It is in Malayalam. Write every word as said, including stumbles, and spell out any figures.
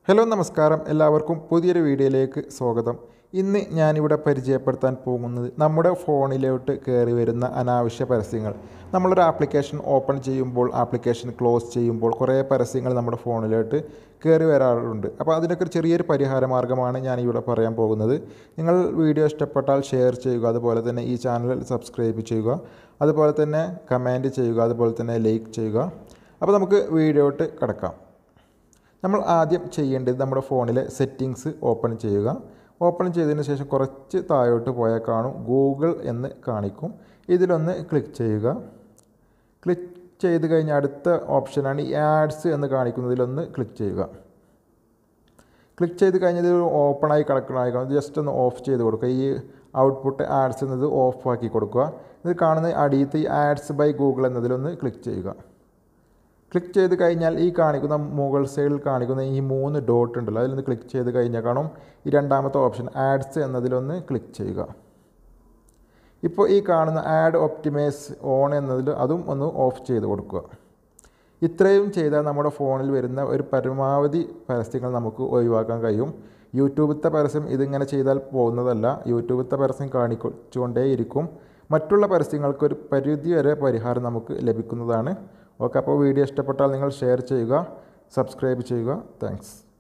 ഹലോ നമസ്കാരം, എല്ലാവർക്കും പുതിയൊരു വീഡിയോയിലേക്ക് സ്വാഗതം. ഇന്ന് ഞാനിവിടെ പരിചയപ്പെടുത്താൻ പോകുന്നത് നമ്മുടെ ഫോണിലോട്ട് കയറി വരുന്ന അനാവശ്യ പരസ്യങ്ങൾ. നമ്മളൊരു ആപ്ലിക്കേഷൻ ഓപ്പൺ ചെയ്യുമ്പോൾ, ആപ്ലിക്കേഷൻ ക്ലോസ് ചെയ്യുമ്പോൾ കുറേ പരസ്യങ്ങൾ നമ്മുടെ ഫോണിലോട്ട് കയറി വരാറുണ്ട്. അപ്പോൾ അതിനൊക്കെ ഒരു ചെറിയൊരു പരിഹാര മാർഗ്ഗമാണ് ഞാനിവിടെ പറയാൻ പോകുന്നത്. നിങ്ങൾ വീഡിയോ ഇഷ്ടപ്പെട്ടാൽ ഷെയർ ചെയ്യുക, അതുപോലെ തന്നെ ഈ ചാനൽ സബ്സ്ക്രൈബ് ചെയ്യുക, അതുപോലെ തന്നെ കമൻറ്റ് ചെയ്യുക, അതുപോലെ തന്നെ ലൈക്ക് ചെയ്യുക. അപ്പോൾ നമുക്ക് വീഡിയോട്ട് കിടക്കാം. നമ്മൾ ആദ്യം ചെയ്യേണ്ടത് നമ്മുടെ ഫോണിലെ സെറ്റിങ്സ് ഓപ്പൺ ചെയ്യുക. ഓപ്പൺ ചെയ്തതിന് ശേഷം കുറച്ച് താഴോട്ട് പോയാൽ കാണും ഗൂഗിൾ എന്ന് കാണിക്കും. ഇതിലൊന്ന് ക്ലിക്ക് ചെയ്യുക. ക്ലിക്ക് ചെയ്ത് കഴിഞ്ഞാൽ അടുത്ത ഓപ്ഷനാണ് ഈ ആഡ്സ് എന്ന് കാണിക്കുന്നതിലൊന്ന് ക്ലിക്ക് ചെയ്യുക. ക്ലിക്ക് ചെയ്ത് കഴിഞ്ഞത് ഓപ്പണായി കിടക്കണമായി കാണും. ജസ്റ്റ് ഒന്ന് ഓഫ് ചെയ്ത് കൊടുക്കുക. ഈ ഔട്ട്പുട്ട് ആഡ്സ് എന്നത് ഓഫ് ആക്കി കൊടുക്കുക. ഇത് കാണുന്ന അടിയത്ത് ഈ ആഡ്സ് ബൈ ഗൂഗിൾ എന്നതിലൊന്ന് ക്ലിക്ക് ചെയ്യുക. ക്ലിക്ക് ചെയ്ത് കഴിഞ്ഞാൽ ഈ കാണിക്കുന്ന മുകൾ സൈഡിൽ കാണിക്കുന്ന ഈ മൂന്ന് ഡോട്ട് ഉണ്ടല്ലോ, അതിലൊന്ന് ക്ലിക്ക് ചെയ്ത് കഴിഞ്ഞാൽ കാണും ഈ രണ്ടാമത്തെ ഓപ്ഷൻ ആഡ്സ് എന്നതിലൊന്ന് ക്ലിക്ക് ചെയ്യുക. ഇപ്പോൾ ഈ കാണുന്ന ആഡ് ഒപ്റ്റിമൈസ് ഓൺ എന്നതിൽ അതും ഒന്ന് ഓഫ് ചെയ്ത് കൊടുക്കുക. ഇത്രയും ചെയ്താൽ നമ്മുടെ ഫോണിൽ വരുന്ന ഒരു പരമാവധി പരസ്യങ്ങൾ നമുക്ക് ഒഴിവാക്കാൻ കഴിയും. യൂട്യൂബിലത്തെ പരസ്യം ഇതിങ്ങനെ ചെയ്താൽ പോകുന്നതല്ല. യൂട്യൂബിലത്തെ പരസ്യം കാണിച്ചുകൊണ്ടേയിരിക്കും. മറ്റുള്ള പരസ്യങ്ങൾക്ക് ഒരു പരിധി വരെ പരിഹാരം നമുക്ക് ലഭിക്കുന്നതാണ്. ഓക്കെ, അപ്പോൾ വീഡിയോ ഇഷ്ടപ്പെട്ടാൽ നിങ്ങൾ ഷെയർ ചെയ്യുക, സബ്സ്ക്രൈബ് ചെയ്യുക. താങ്ക്സ്.